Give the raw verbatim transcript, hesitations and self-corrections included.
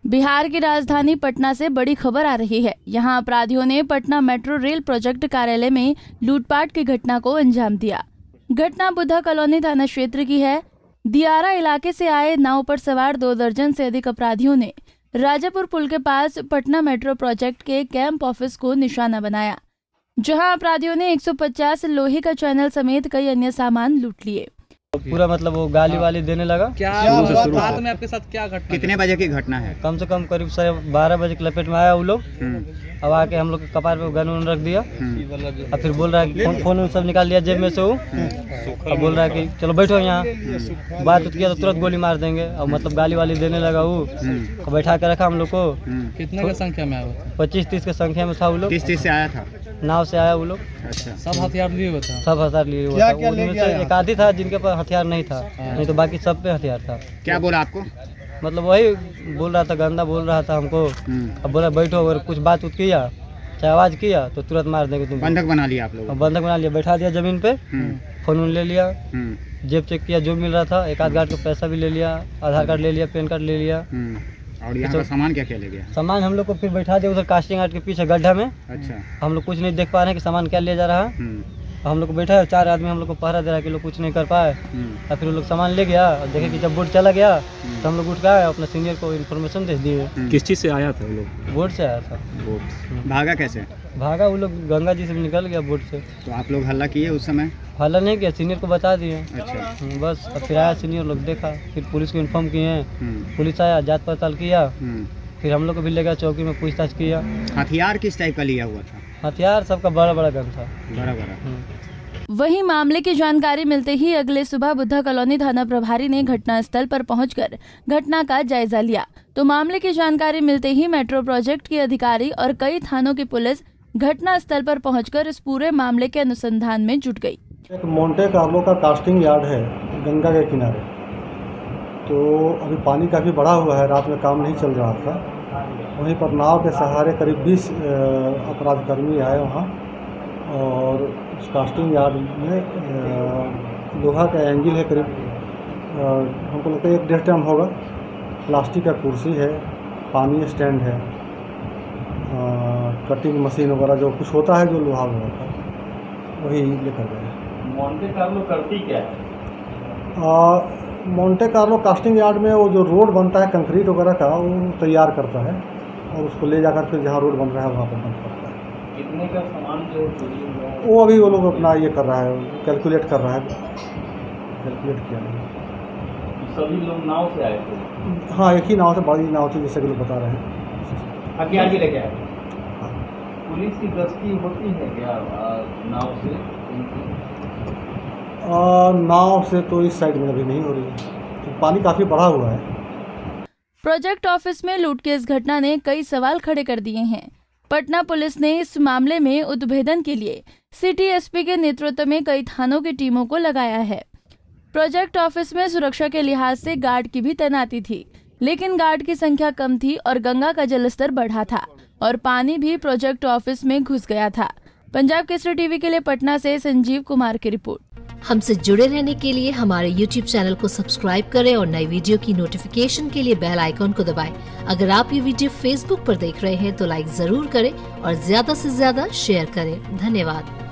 बिहार की राजधानी पटना से बड़ी खबर आ रही है। यहां अपराधियों ने पटना मेट्रो रेल प्रोजेक्ट कार्यालय में लूटपाट की घटना को अंजाम दिया। घटना बुद्धा कॉलोनी थाना क्षेत्र की है। दियारा इलाके से आए नाव पर सवार दो दर्जन से अधिक अपराधियों ने राजापुर पुल के पास पटना मेट्रो प्रोजेक्ट के कैंप ऑफिस को निशाना बनाया, जहां अपराधियों ने एक सौ पचास लोहे का चैनल समेत कई अन्य सामान लूट लिए। पूरा मतलब वो गाली वाली देने लगा। क्या हुआ रात में आपके साथ, क्या घटना? कितने बजे की घटना है? कम से कम करीब साढ़े बारह बजे के लपेट में आया वो लोग। अब आके हम लोग के कपार पे गन रख दिया और फिर बोल रहा है फोन फोन सब निकाल लिया जेब में से वो। अब बोल रहा है कि चलो बैठो यहाँ, बात किया तो तुरंत गोली मार देंगे। अब मतलब गाली वाली देने लगा वो, बैठा के रखा हम लोग को। कितने की संख्या में आया? पच्चीस तीस की संख्या में था वो लोग। किस चीज से आया था? नाव से आया वो लोग। अच्छा, सब हथियार लिए हुए था? सब हथियार लिए हुआ था। उनमें से एक आधी था जिनके पास हथियार नहीं था, नहीं तो बाकी सब पे हथियार था। क्या बोला आपको? मतलब वही बोल रहा था, गंदा बोल रहा था हमको। अब बोला बैठो, अगर कुछ बात उत किया चाहे आवाज किया तो तुरंत मार देंगे तुम। बंधक बना लिया आप लोग? बंधक बना लिया, बैठा दिया जमीन पे, फोन ले लिया, जेब चेक किया जो मिल रहा था, एक आध गार्ड का पैसा भी ले लिया, आधार कार्ड ले लिया, पैन कार्ड ले लिया। और यहाँ का सामान क्या क्या ले गया? सामान हम लोग को फिर बैठा दिया उधर कास्टिंग आर्ट के पीछे गड्ढा में। अच्छा, हम लोग कुछ नहीं देख पा रहे हैं कि सामान क्या ले जा रहा है। हम लोग को बैठा है, चार आदमी हम लोग को पहरा दे रहा है कि लोग कुछ नहीं कर पाए। और फिर वो लोग सामान ले गया और देखे कि जब बोट चला गया तो हम लोग उठ गए, अपने सीनियर को इन्फॉर्मेशन दे दिए। किस चीज़ से आया था वो लोग? बोट से आया था। बोट। भागा कैसे? भागा वो लोग गंगा जी से निकल गया बोट से। तो आप लोग हल्ला किए उस समय? हल्ला नहीं किया, सीनियर को बता दिए। अच्छा, बस। और फिर आया सीनियर लोग, देखा, फिर पुलिस को इन्फॉर्म किए। पुलिस आया, जांच पड़ताल किया, फिर हम लोग को भी ले गया चौकी में, पूछताछ किया। हथियार किस टाइप का लिया हुआ था? हथियार सबका बड़ा बड़ा गन था। बड़ा बड़ा। वहीं मामले की जानकारी मिलते ही अगले सुबह बुद्धा कॉलोनी थाना प्रभारी ने घटनास्थल पर पहुंचकर घटना का जायजा लिया। तो मामले की जानकारी मिलते ही मेट्रो प्रोजेक्ट के अधिकारी और कई थानों की पुलिस घटनास्थल पर पहुंचकर इस पूरे मामले के अनुसंधान में जुट गई। एक मोंटे कार्लो का कास्टिंग यार्ड है गंगा के किनारे, तो अभी पानी काफ़ी बढ़ा हुआ है, रात में काम नहीं चल रहा था। वहीं पर नाव के सहारे करीब बीस अपराधकर्मी आए वहाँ, और उस कास्टिंग यार्ड में लोहा का एंगल है करीब, हमको लगता है एक डेढ़ टन होगा, प्लास्टिक का कुर्सी है, पानी स्टैंड है, कटिंग मशीन वगैरह जो कुछ होता है जो लोहा वगैरह का, वही लेकर गए। मोंटे कार्लो करती क्या है? मोंटे कार्लो कास्टिंग यार्ड में वो जो रोड बनता है कंक्रीट वगैरह का, वो तैयार करता है और उसको ले जाकर फिर जहाँ रोड बन रहा है वहाँ पर बंद करता है। कितने का सामान जो चोरी हुआ है वो अभी वो लोग अपना ये कर रहा है, कैलकुलेट कर रहा है, कैलकुलेट किया है। सभी लोग नाव से आए थे? हाँ, एक ही नाव से, बड़ी नाव थी जैसे कि लोग बता रहे हैं। हथियार भी लेके आए? पुलिस की गश्ती होती है क्या नाव से? आ, नाव से तो इस साइड में अभी नहीं हो रही है, तो पानी काफ़ी बढ़ा हुआ है। प्रोजेक्ट ऑफिस में लूट की इस घटना ने कई सवाल खड़े कर दिए हैं। पटना पुलिस ने इस मामले में उद्भेदन के लिए सिटी एसपी के नेतृत्व में कई थानों की टीमों को लगाया है। प्रोजेक्ट ऑफिस में सुरक्षा के लिहाज से गार्ड की भी तैनाती थी, लेकिन गार्ड की संख्या कम थी और गंगा का जलस्तर बढ़ा था और पानी भी प्रोजेक्ट ऑफिस में घुस गया था। पंजाब केसरी टीवी के लिए पटना से संजीव कुमार की रिपोर्ट। हमसे जुड़े रहने के लिए हमारे यूट्यूब चैनल को सब्सक्राइब करें और नई वीडियो की नोटिफिकेशन के लिए बेल आइकॉन को दबाएं। अगर आप ये वीडियो फेसबुक पर देख रहे हैं तो लाइक जरूर करें और ज्यादा से ज्यादा शेयर करें। धन्यवाद।